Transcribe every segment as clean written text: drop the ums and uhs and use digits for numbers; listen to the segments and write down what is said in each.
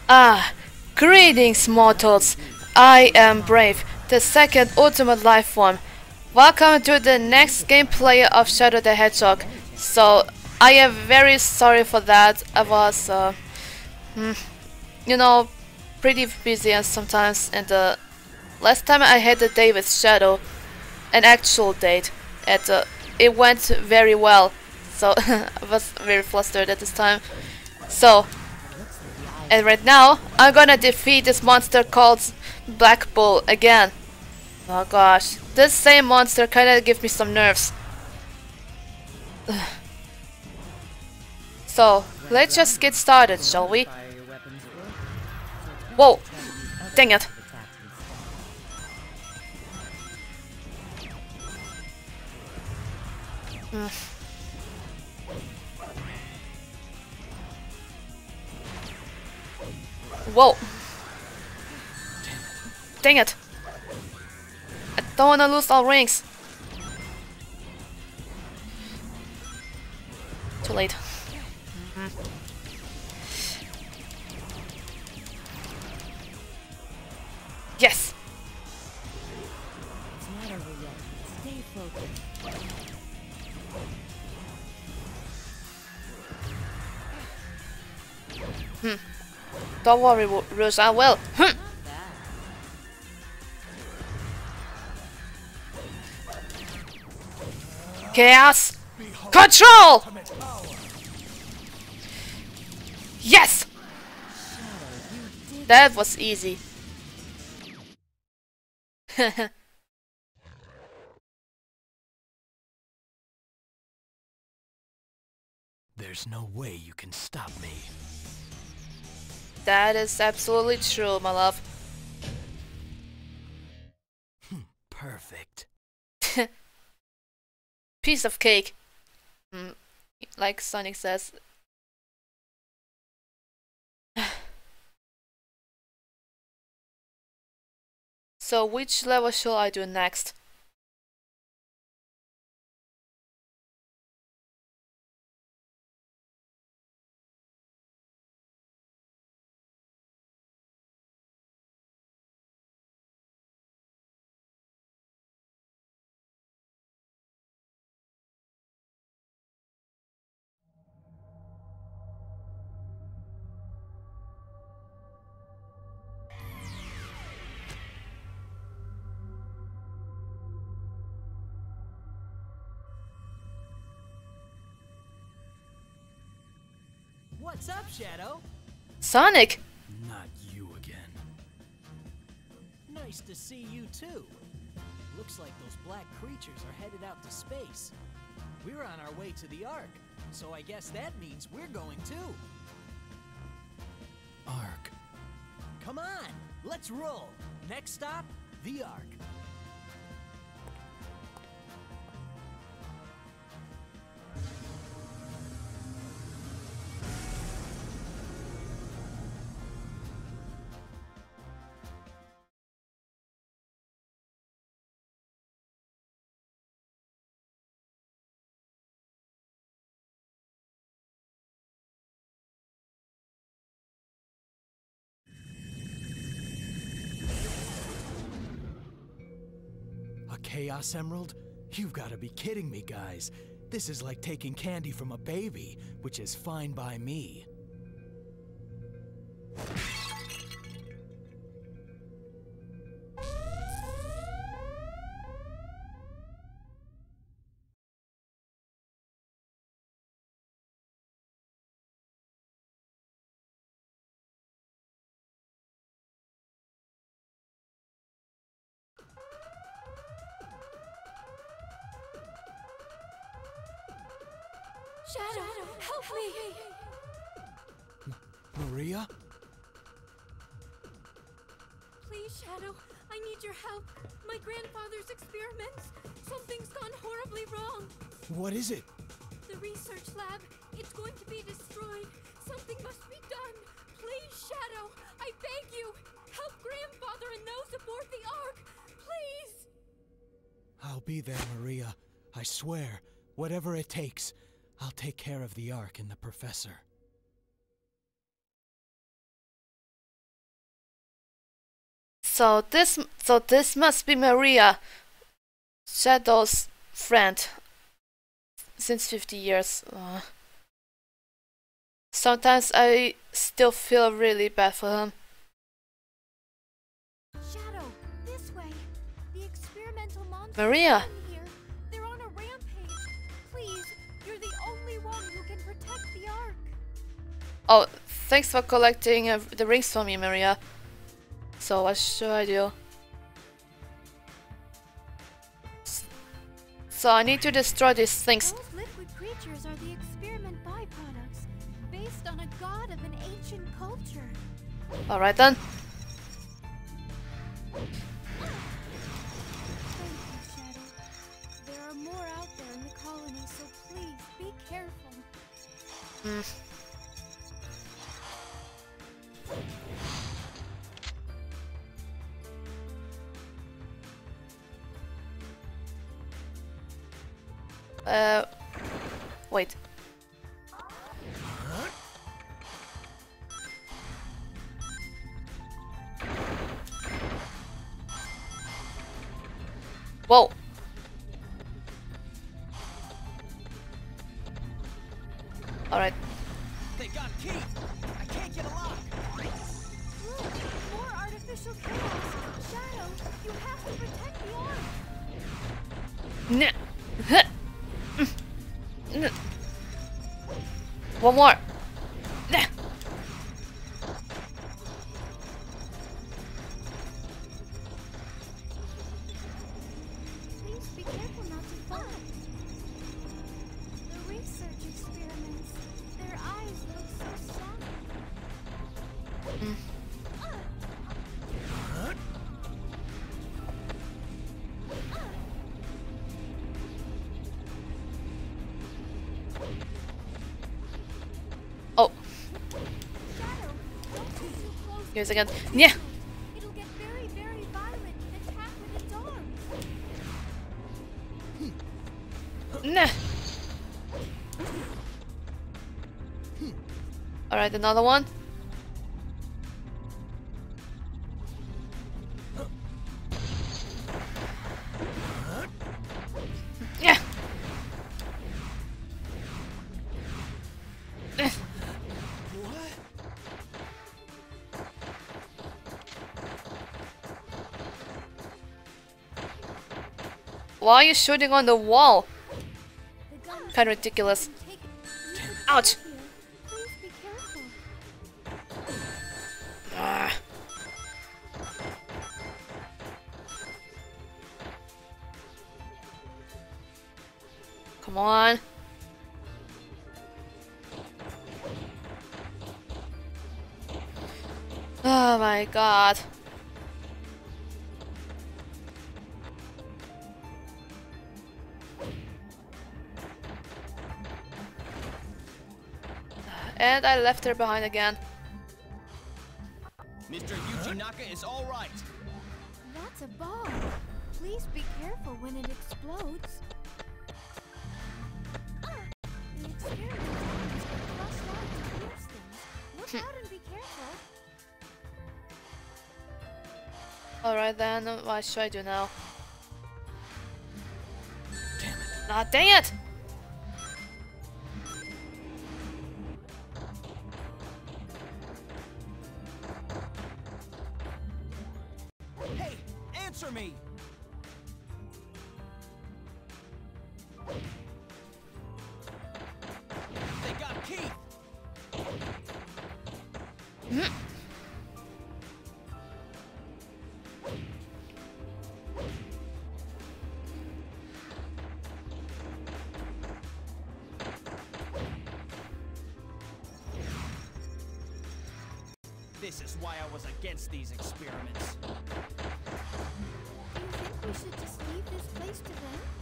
Ah, greetings, mortals. I am Brave, the second ultimate life form. Welcome to the next gameplay of Shadow the Hedgehog. So, I am very sorry for that. I was, you know, pretty busy and sometimes. And last time I had a date with Shadow, an actual date, and it went very well. So, I was very flustered at this time. So, and right now, I'm gonna defeat this monster called Black Bull again. Oh gosh, this same monster kinda gives me some nerves. So, let's just get started, shall we? Whoa! Dang it! Whoa! Dang it! I don't wanna lose all rings. Too late. Yes! It's not over yet. Stay focused. Don't worry, Rouge, I will. Chaos! Control! Yes! That was easy. There's no way you can stop me. That is absolutely true, my love. Perfect. Piece of cake. Like Sonic says. So which level shall I do next? What's up, Shadow? Sonic! Not you again. Nice to see you too. Looks like those black creatures are headed out to space. We're on our way to the Ark, so I guess that means we're going too. Ark. Come on, let's roll. Next stop, the Ark. A Chaos Emerald? You've got to be kidding me, guys. This is like taking candy from a baby, which is fine by me. Shadow, help me! Maria? Please, Shadow, I need your help. My grandfather's experiments. Something's gone horribly wrong. What is it? The research lab, it's going to be destroyed. Something must be done. Please, Shadow, I beg you. Help grandfather and those aboard the Ark. Please! I'll be there, Maria. I swear. Whatever it takes. I'll take care of the Ark and the Professor. So this must be Maria, Shadow's friend, since 50 years. Sometimes I still feel really bad for him. Shadow, this way. The experimental monsters Maria. are in here. They're on a rampage. Please, you're the only one who can protect the Ark. Oh, thanks for collecting the rings for me, Maria. So what should I do? So I need to destroy these things. Those liquid creatures are the experiment byproducts, based on a god of an ancient culture. Alright then. Thank you, Shadow. There are more out there in the colony, so please be careful. Wait. Whoa. Alright. They got Keith! I can't get a lock! Look, more artificial chaos. Shadow, you have to protect the Ark. Nah. One more. Nah. Please be careful not to fall. The research experiments, their eyes look so soft. Oh, Shadow, don't get too close. here's again. Yeah. It'll get very, very violent and attack with its arms. Nah. Alright, another one. Yeah. Why are you shooting on the wall? The gun Kinda ridiculous. take it. You could Ouch. die here. Please be careful. Ah. Come on. Oh my god. And I left her behind again. Mr. Yuji Naka is all right. That's a bomb. Please be careful when it explodes. The experiment is to crush out and pierce things. Look out and be careful. Alright then, what should I do now? Damn it. Ah, dang it! Hey, answer me! They got Keith! This is why I was against these experiments. Do you think we should just leave this place to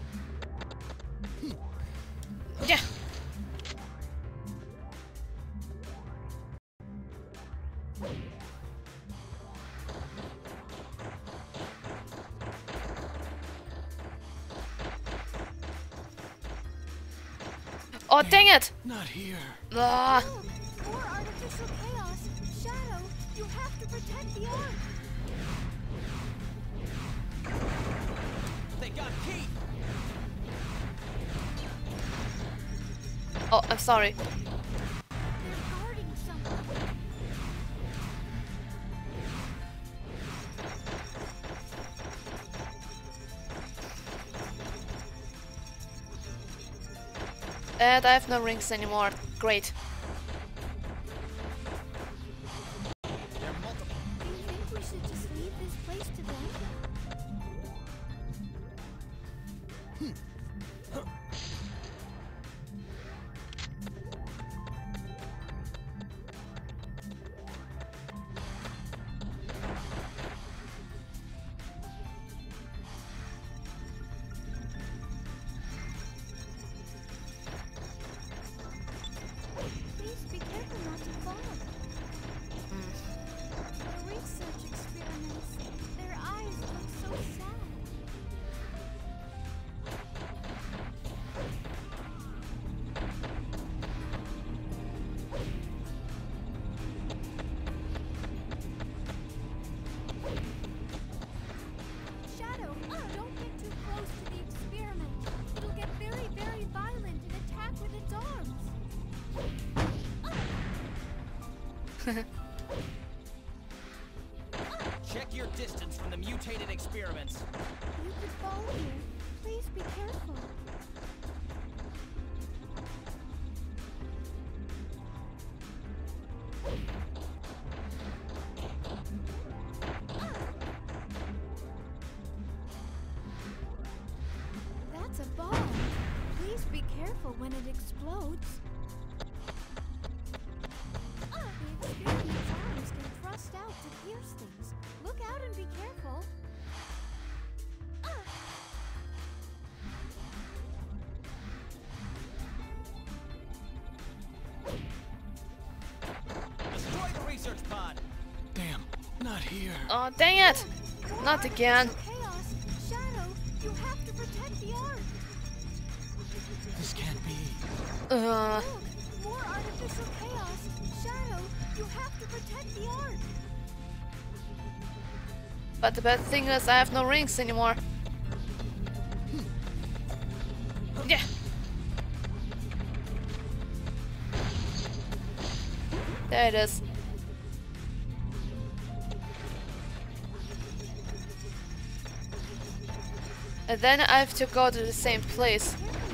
them? Yeah. Oh, dang it! Not here. Ah. Look, more artificial chaos. Shadow, you have to protect the Ark. got Keith! Oh, I'm sorry. They're guarding someone. And I have no rings anymore. Great. They're multiple. Do you think we should just leave this place to them? Please be careful not to fall. The research experiments, their eyes look so sad. Shadow, don't get too close to the experiment. It'll get very, very violent and attack with its arms. Check your distance from the mutated experiments. You could fall here. Please be careful. That's a bomb. Please be careful when it explodes. The experiment's arms can thrust out to pierce things. Look out and be careful. Destroy the research pod. Damn, not here. Oh, dang it! More Not again. artificial Chaos. Shadow, you have to protect the Ark. This can't be. Look, more artificial chaos. Shadow, you have to protect the Ark. But the bad thing is I have no rings anymore. Yeah. There it is. And then I have to go to the same place.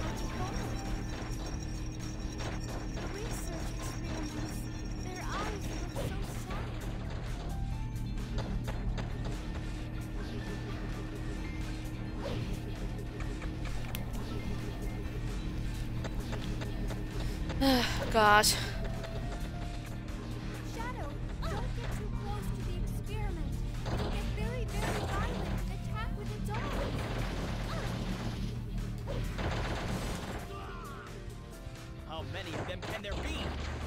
The research experiments, their eyes look so sad. Gosh. Shadow, don't get too close to the experiment. It'll get very, very violent and attack with its arms. How many of them can there be?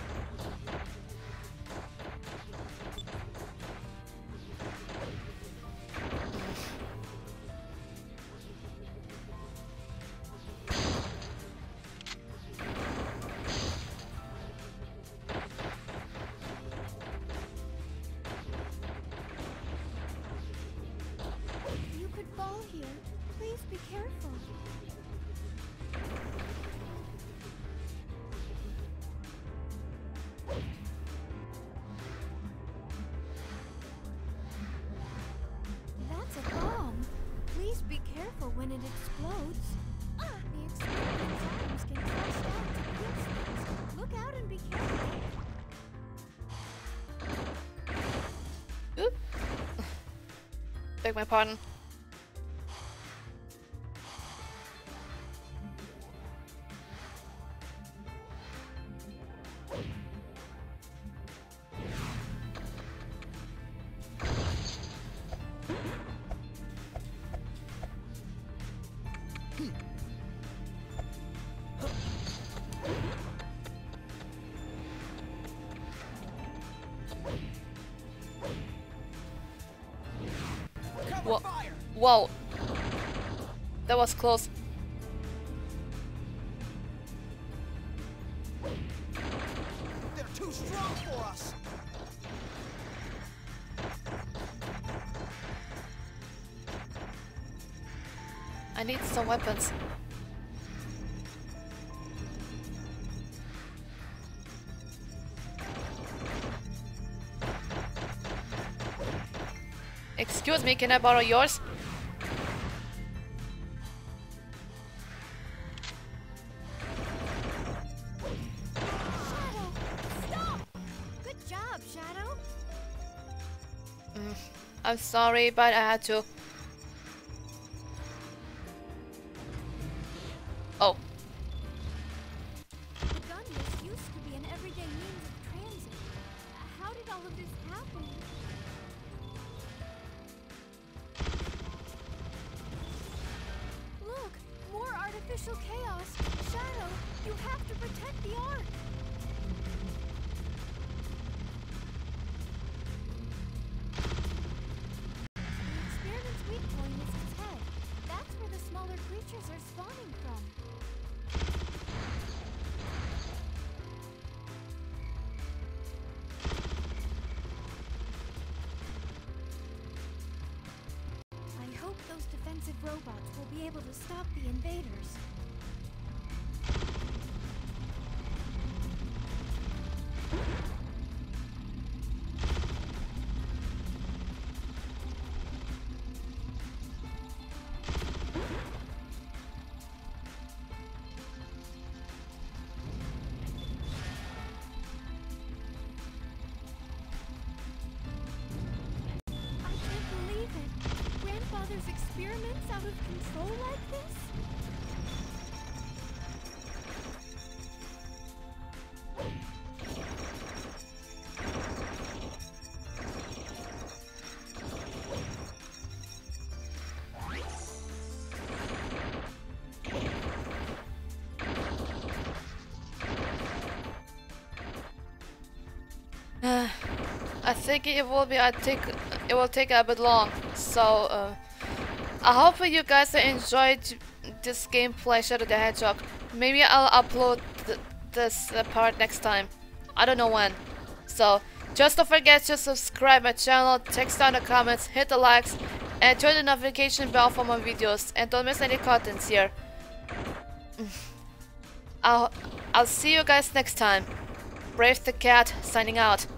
You could fall here. Please be careful. That's a bomb. Please be careful when it explodes. The explosion's arms can thrust out to pierce things. Look out and be careful. Oop. Beg my pardon. Cover Wha- fire! Whoa. That was close. They're too strong for us. I need some weapons. Excuse me, can I borrow yours? Shadow, stop! Good job, Shadow. I'm sorry, but I had to. Oh. The gun was used to be an everyday means of transit. How did all of this happen? Look, more artificial chaos. Shadow, you have to protect the Ark. The experiment's weak point is its head. That's where the smaller creatures are spawning from. I hope those defensive robots will be able to stop the invaders. I can't believe it. Grandfather's experiments out of control like this? I think it will be. It will take a bit long. So I hope you guys enjoyed this gameplay, Shadow the Hedgehog. Maybe I'll upload this part next time. I don't know when. So just don't forget to subscribe my channel, text down the comments, hit the likes, and turn the notification bell for more videos. And don't miss any contents here. I'll see you guys next time. Brave the Cat signing out.